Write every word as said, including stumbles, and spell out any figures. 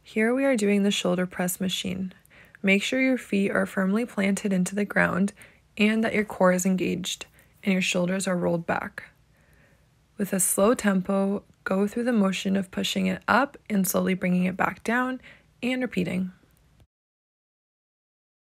Here we are doing the shoulder press machine. Make sure your feet are firmly planted into the ground and that your core is engaged and your shoulders are rolled back. With a slow tempo, go through the motion of pushing it up and slowly bringing it back down and repeating.